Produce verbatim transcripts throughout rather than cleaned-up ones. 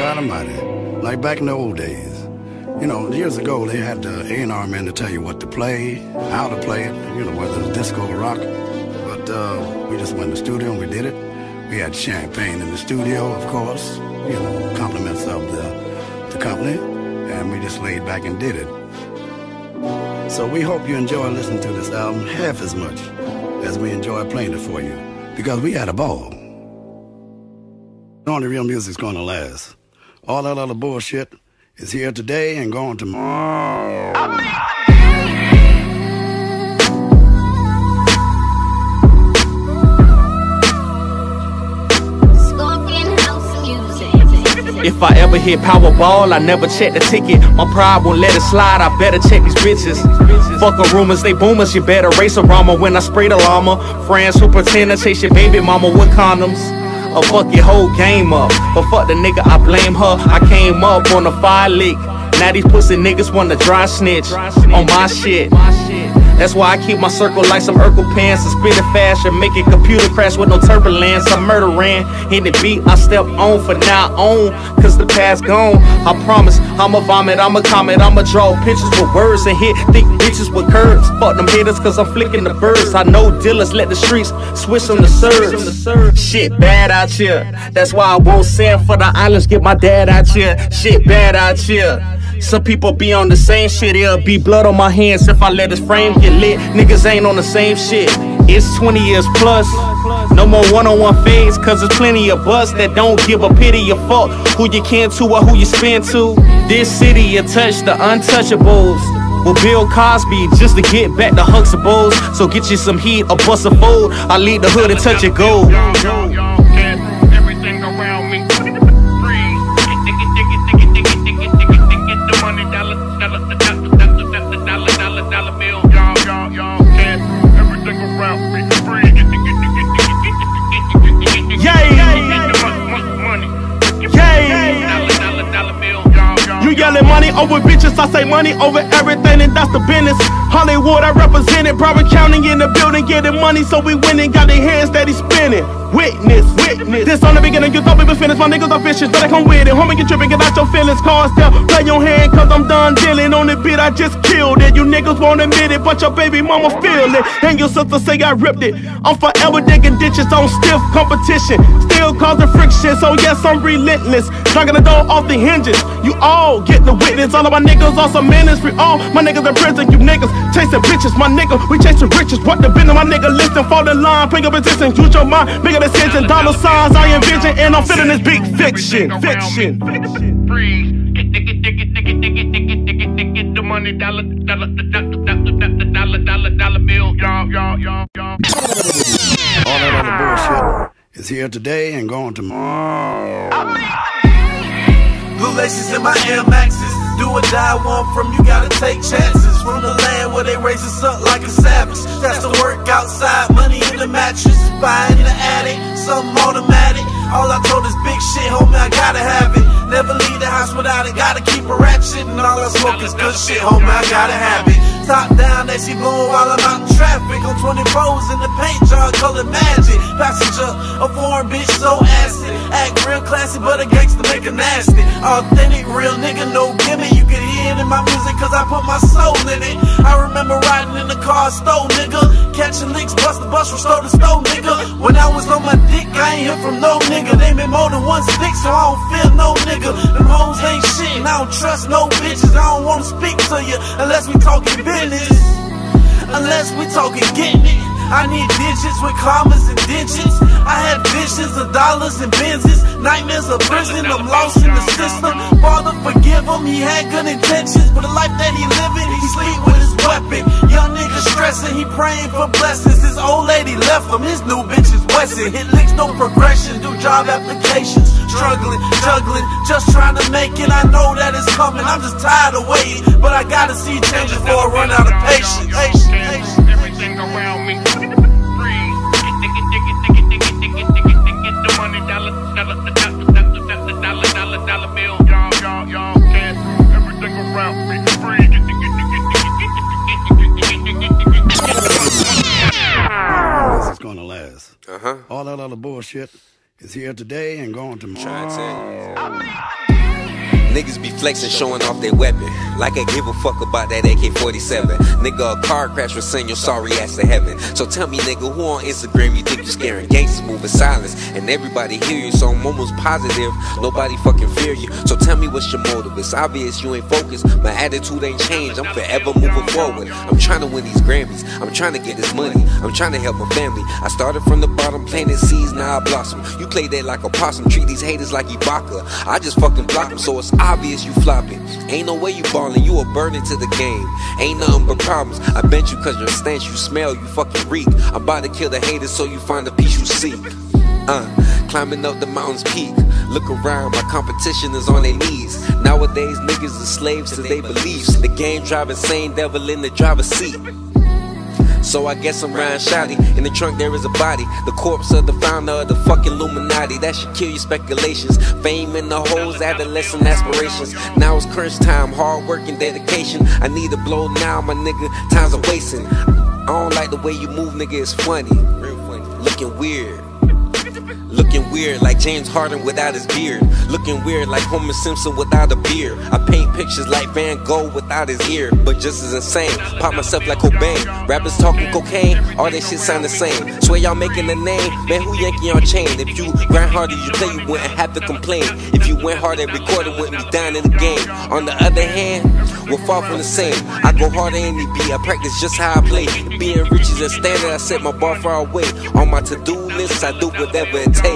God Almighty, like back in the old days. You know, years ago, they had the A and R men to tell you what to play, how to play it, you know, whether it's disco or rock. But uh, we just went in the studio and we did it. We had champagne in the studio, of course, you know, compliments of the, the company, and we just laid back and did it. So we hope you enjoy listening to this album half as much as we enjoy playing it for you, because we had a ball. Only real music's gonna last. All that other bullshit is here today and gone tomorrow. If I ever hit Powerball, I never check the ticket. My pride won't let it slide, I better check these bitches. Fuck a rumors, they boomers, you better race a rama when I spray the llama. Friends who pretend to chase your baby mama with condoms. Or fuck your whole game up. But fuck the nigga, I blame her. I came up on a fire leak. Now these pussy niggas wanna dry snitch on my shit. That's why I keep my circle like some Urkel pants and spit it fast and make it computer crash with no turbulence. I'm murdering, hit the beat, I step on for now on, cause the past gone. I promise, I'ma vomit, I'ma comment, I'ma draw pictures with words and hit thick bitches with curves. Fuck them haters cause I'm flicking the birds. I know dealers let the streets switch on the serves. Shit bad out here, that's why I won't send for the islands, get my dad out here. Shit bad out here. Some people be on the same shit, it'll be blood on my hands if I let his frame get lit. Niggas ain't on the same shit, it's twenty years plus. No more one-on-one fades, cause there's plenty of us that don't give a pity or fuck who you can to or who you spin to. This city, you touch the untouchables. Well, Bill Cosby, just to get back to Huxtables. So get you some heat or bust a fold, I lead the hood and touch your gold. Everything around me money over bitches, I say money over everything, and that's the business. Hollywood, I represent it. Broward County in the building, getting money, so we winning. Got their hands steady spinning. Witness, witness. This on the beginning, you thought we was finished. My niggas are vicious, but I come with it. Homie, get tripping, get out your feelings. Cars tell, play your hand, cause I'm done dealing. On the beat, I just killed it. You niggas won't admit it, but your baby mama feel it. And your sister say I ripped it. I'm forever digging ditches on stiff competition. Still causing friction, so yes, I'm relentless. Knocking the door off the hinges. You all get the witness. All of my niggas are some ministry. All my niggas in prison. You niggas chasing bitches. My nigga, we chasing riches. What the business? My nigga, listen for the line. Bring up resistance. Use your mind. Bigger decision. Dollar signs I envision. And I'm feeling this big fiction. Fiction. Freeze. Get the get the get the get the get the get the get the get the money. Dollar dollar dollar dollar dollar dollar bill. Y'all y'all y'all y'all. All that other bullshit is here today and gone tomorrow. Blue laces in my Air Maxes. Do or die, one from you gotta take chances. From the land where they raise us up like a savage. That's the work outside, money in the mattress. Buying in the attic, something automatic. All I told is big shit, homie, I gotta have it. Never leave the house without it, gotta keep a ratchet. And all I smoke is good shit, homie, I gotta have it. Top down, they see blowing while I'm out in traffic. On twenty-fours in the paint jar, colored magic. Passenger, a foreign bitch, so acid. Act real classy, but a gangster make a nasty. Authentic, real nigga, no gimmick. You can hear it in my music, cause I put my soul in it. I remember riding in the car, stole nigga. Catching licks, bust the bus from store to store, nigga. When I was on my dick, I ain't hear from no nigga. They made more than one stick, so I don't feel no nigga. Them hoes ain't shit, and I don't trust no bitches. I don't wanna speak to you unless we talking business. Unless we talking getting it. I need digits with commas and digits. I had visions of dollars and Benzes. Nightmares of prison, I'm lost in the system. Father forgive him, he had good intentions. But the life that he living, he sleep with his weapon. Young nigga stressing, he praying for blessings. His old lady left him, his new bitch is Wesson. Hit licks, no progression, do job applications. Struggling, juggling, just trying to make it. I know that it's coming, I'm just tired of waiting. But I gotta see changes before I run out of patience. Everything around me. This is gonna last. Uh-huh. All that other bullshit is here today and gone tomorrow. Try to tell you. Niggas be flexing, showing off their weapon, like I give a fuck about that A K forty-seven. Nigga, a car crash will send your sorry ass to heaven. So tell me, nigga, who on Instagram you think you scaring? Gangsters move in silence, and everybody hear you, so I'm almost positive nobody fucking fear you. So tell me what's your motive? It's obvious you ain't focused. My attitude ain't changed, I'm forever moving forward. I'm trying to win these Grammys, I'm trying to get this money, I'm trying to help my family. I started from the bottom, planted seeds, now I blossom. You play that like a possum, treat these haters like Ibaka. I just fucking block them, so it's obvious you flopping. Ain't no way you ballin', you a burden to the game. Ain't nothing but problems, I bet you cause your stench, you smell, you fucking reek. I'm about to kill the haters so you find the peace you seek. Uh, climbing up the mountain's peak. Look around, my competition is on their knees. Nowadays niggas are slaves to their beliefs. The game driving sane devil in the driver's seat. So I guess I'm Ryan Shotty. In the trunk there is a body, the corpse of the founder of the fucking Illuminati. That should kill your speculations. Fame in the hoes, adolescent aspirations. Now it's crunch time, hard work and dedication. I need to blow now, my nigga, times are wasting. I don't like the way you move, nigga, it's funny. Real funny. Looking weird. Looking weird like James Harden without his beard. Looking weird like Homer Simpson without a beard. I paint pictures like Van Gogh without his ear, but just as insane. Pop myself like Cobain. Rappers talking cocaine, all that shit sound the same. Swear y'all making a name, man, who yanking your chain? If you grind hard as you play, you wouldn't have to complain. If you went hard at recording, wouldn't be down in the game. On the other hand, we're far from the same. I go harder than any beat, I practice just how I play. Being rich is a standard, I set my bar far away. On my to-do list, I do whatever it takes.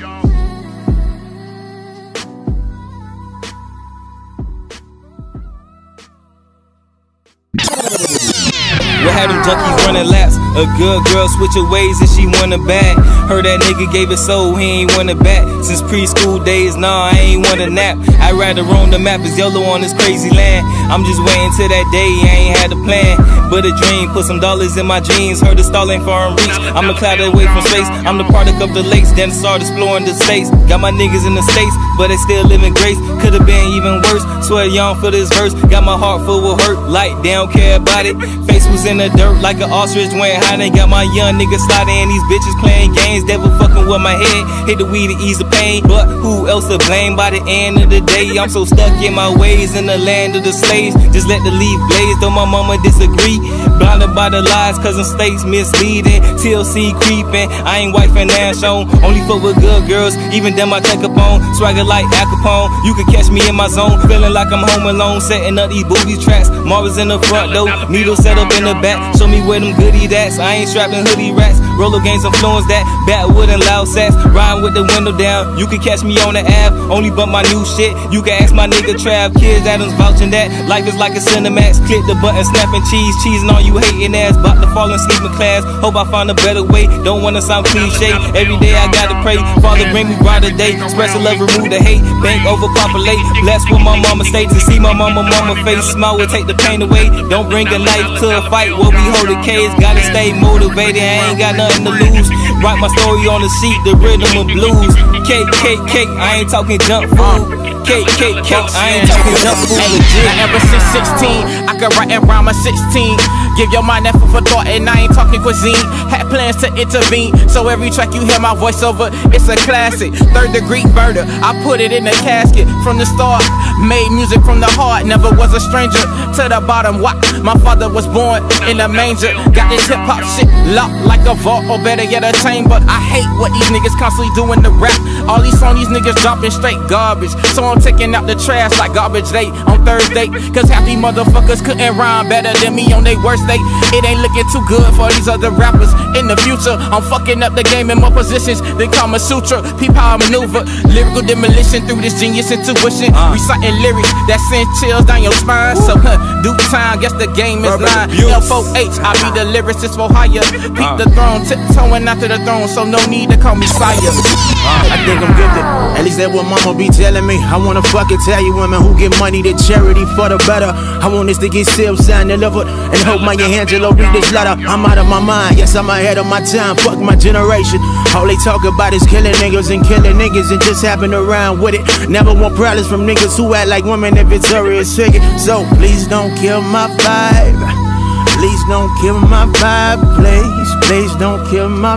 We'll have them junkies running laps. A good girl switch her ways and she want it back. Heard that nigga gave it so he ain't want it back. Since preschool days, nah, I ain't want a nap. I'd rather roam the map as YOLO on this crazy land. I'm just waiting till that day, I ain't had a plan, but a dream. Put some dollars in my jeans, heard the stall ain't far in reach. I'm a cloud away from space, I'm the product of the lakes. Then start exploring the states. Got my niggas in the states, but they still live in grace. Could've been even worse, swear young for this verse. Got my heart full of hurt, like they don't care about it. Face was in the dirt like an ostrich went hiding. Got my young niggas sliding, these bitches playing games. Devil fucking with my head, hit the weed to ease the pain. But who else to blame? By the end of the day, I'm so stuck in my ways in the land of the slaves. Just let the leaf blaze, though my mama disagree. Blinded by the lies, cause them states misleading. T L C creeping, I ain't wifing Nash on. Only fuck with good girls, even them I check up on. Swagger like Al Capone, you can catch me in my zone. Feeling like I'm home alone, setting up these booby tracks. Marvin's in the front though, needle set up in the back. Show me where them goodie that's. I ain't strapping hoodie rats. Roller games influence that. Backwood and loud sacks. Riding with the window down. You can catch me on the app. Only bump my new shit. You can ask my nigga Trav. Kids Adams vouching that. Life is like a Cinemax. Click the button, snapping cheese. Cheesing on you hating ass. About to fall in sleeping class. Hope I find a better way. Don't wanna sound cliche. Every day I gotta pray. Father bring me brighter day. Express the love, remove the hate. Bank overpopulate. Blessed with my mama state. To see my mama mama face. Smile will take the pain away. Don't bring a knife to a fight. Where we hold the case. Gotta stay motivated. I ain't got nothing to lose. Write my story on the sheet. The rhythm of blues. Cake, cake, cake. I ain't talking junk food. Cake, cake, cake. I ain't talking junk food. Legit. Now ever since sixteen, I could write and rhyme at sixteen. Give your mind that food for thought, and I ain't talking cuisine. Had plans to intervene, so every track you hear my voice over, it's a classic. Third degree murder, I put it in a casket from the start. Made music from the heart, never was a stranger to the bottom. Why? My father was born in a manger. Got this hip hop shit locked like a vault, or better yet a chamber. I hate what these niggas constantly doing to rap. All these songs these niggas dropping straight garbage. So I'm taking out the trash like garbage day on Thursday. Cause half these motherfuckers couldn't rhyme better than me on they worst day. It ain't looking too good for these other rappers in the future. I'm fucking up the game in more positions than Kama Sutra. Peep how I maneuver, lyrical demolition through this genius intuition. uh. Reciting lyrics that send chills down your spine. So huh, due time, guess the game is lying. L four H, I be the lyricist for hire. Peep uh. the throne, tiptoeing after the throne, so no need to call me sire. uh. I think I'm gifted, at least that's what mama be telling me. I wanna fucking tell you women who give money to charity for the better. I want this to get sealed, signed, delivered, and hope my Angelo read this letter. I'm out of my mind, yes I'm ahead of my time. Fuck my generation. All they talk about is killing niggas and killing niggas and just happen around with it. Never want problems from niggas who act like women if it's serious figure. So please don't kill my vibe. Please don't kill my vibe. Please, please don't kill my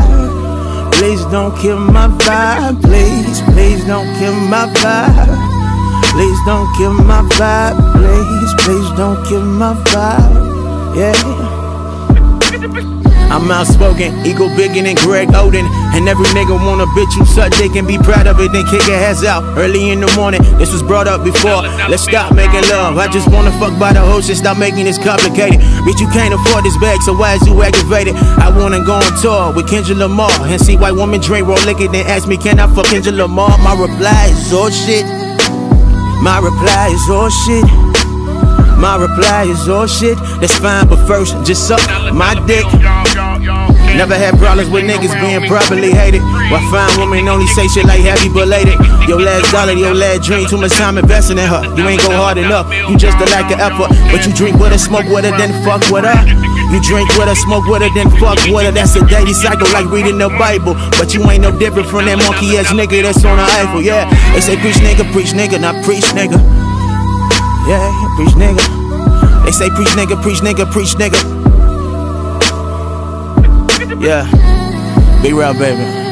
vibe. Please don't kill my vibe. Please, please don't kill my vibe. Please don't kill my vibe. Please, please don't kill my vibe. Yeah. I'm outspoken, ego bigger than Greg Oden. And every nigga wanna bitch you suck dick and be proud of it, then kick your heads out early in the morning. This was brought up before. Let's stop making love. I just wanna fuck by the host and stop making this complicated. Bitch, you can't afford this bag, so why is you aggravated? I wanna go on tour with Kendrick Lamar and see white woman drink, roll liquor, then ask me, can I fuck Kendrick Lamar? My reply is oh shit. My reply is oh shit. My reply is oh shit. That's fine, but first, just suck my dick. Never had problems with niggas being properly hated. Why fine women only say shit like happy belated. Your last dollar, your last dream, too much time investing in her. You ain't go hard enough, you just a lack of effort. But you drink with her, smoke with her, then fuck with her. You drink with her, smoke with her, then fuck with her. That's a daily cycle like reading the Bible. But you ain't no different from that monkey ass nigga that's on the Eiffel. Yeah, they say preach nigga, preach nigga, not preach nigga. Yeah, preach nigga. They say preach nigga, preach nigga, preach nigga. Yeah, be real, baby.